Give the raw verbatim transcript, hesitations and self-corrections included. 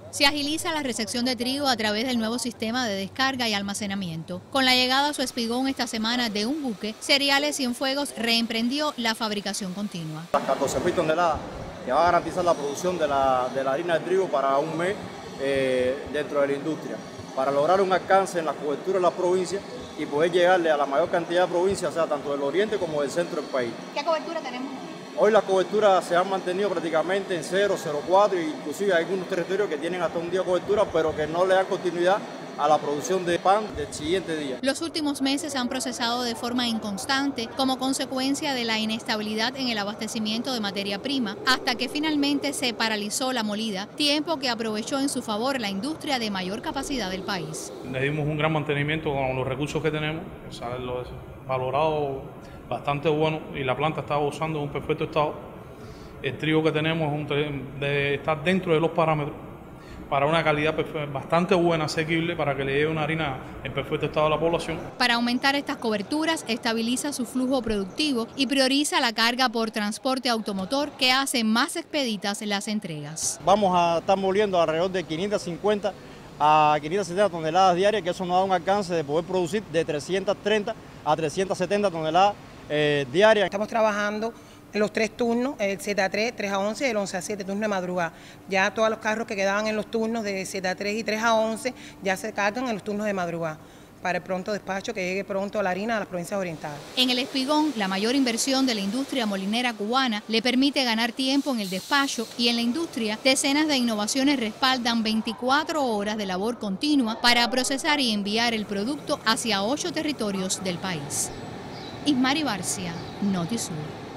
Se agiliza la recepción de trigo a través del nuevo sistema de descarga y almacenamiento. Con la llegada a su espigón esta semana de un buque, Cereales Cienfuegos reemprendió la fabricación continua. Las catorce mil toneladas que va a garantizar la producción de la, de la harina de trigo para un mes eh, dentro de la industria, para lograr un alcance en la cobertura de la provincia y poder llegarle a la mayor cantidad de provincias, o sea, tanto del oriente como del centro del país. ¿Qué cobertura tenemos? Hoy las coberturas se han mantenido prácticamente en cero, cero coma cuatro, e inclusive hay algunos territorios que tienen hasta un día de cobertura, pero que no le dan continuidad a la producción de pan del siguiente día. Los últimos meses han procesado de forma inconstante como consecuencia de la inestabilidad en el abastecimiento de materia prima, hasta que finalmente se paralizó la molida, tiempo que aprovechó en su favor la industria de mayor capacidad del país. Le dimos un gran mantenimiento con los recursos que tenemos, ¿sabes? Lo valorado bastante bueno y la planta está usando un perfecto estado. El trigo que tenemos es un, de, está dentro de los parámetros para una calidad bastante buena, asequible, para que le lleve una harina en perfecto estado a la población. Para aumentar estas coberturas, estabiliza su flujo productivo y prioriza la carga por transporte automotor, que hace más expeditas las entregas. Vamos a estar moliendo alrededor de quinientas cincuenta a quinientas setenta toneladas diarias, que eso nos da un alcance de poder producir de trescientas treinta a trescientas setenta toneladas eh, diarias. Estamos trabajando en los tres turnos, el siete a tres, tres a once y el once a siete, turno de madrugada. Ya todos los carros que quedaban en los turnos de siete a tres y tres a once ya se cargan en los turnos de madrugada, para el pronto despacho que llegue pronto la harina a las provincias orientales. En el espigón, la mayor inversión de la industria molinera cubana le permite ganar tiempo en el despacho, y en la industria, decenas de innovaciones respaldan veinticuatro horas de labor continua para procesar y enviar el producto hacia ocho territorios del país. Ismari Barcia, Notisur.